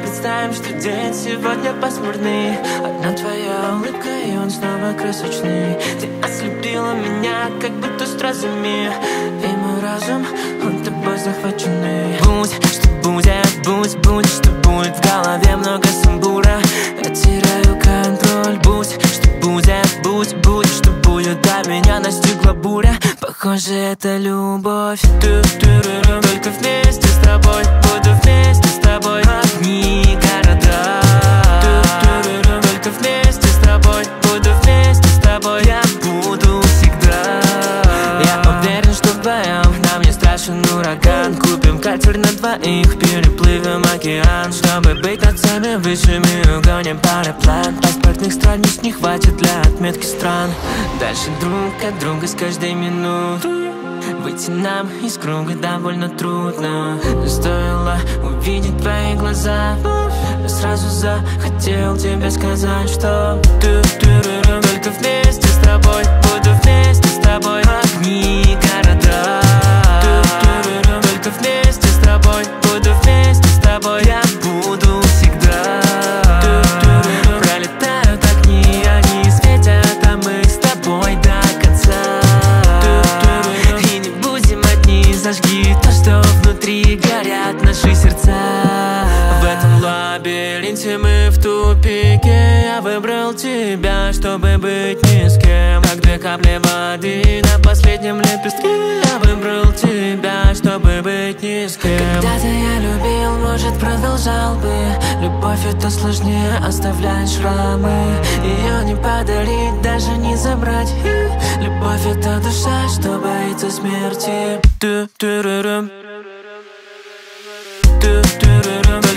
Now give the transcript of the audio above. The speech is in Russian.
представим, что день сегодня пасмурный. Одна твоя улыбка, и он снова красочный. Ты ослепила меня, как будто стразами, и мой разум, он тобой захваченный. Будь, что будет, будь, что будет. В голове много сумбура, я теряю контроль. Будь, что будет, что будет. До меня настигла буря, похоже, это любовь. Только вместе с тобой, буду вместе с тобой. Огни города. Только вместе с тобой, буду вместе с тобой. Я буду всегда. Я уверен, что вдвоем нам не страшен ураган. Купим катер на двоих, переплывем океан. Чтобы быть над всеми высшими, угоним параплан. Паспортных страниц не хватит для отметки стран. Дальше друг от друга с каждой минутой. Выйти нам из круга довольно трудно. Стоило увидеть твои глаза, я сразу захотел тебе сказать, что только вместе с тобой, буду вместе с тобой. Огни города. Только вместе с тобой, буду вместе с тобой. Я буду всегда. Пролетают огни, они светят, а мы с тобой до конца. И не будем одни, зажги то, что внутри, горят наши сердца. В этом лабиринте мы в тупике. Я выбрал тебя, чтобы быть ни с кем. Как две капли воды на последнем лепестке. Я выбрал тебя, чтобы быть ни с кем. Когда-то я любил, может, продолжал бы. Любовь это сложнее, оставлять шрамы. Ее не подарить, даже не забрать. Любовь это душа, что боится смерти.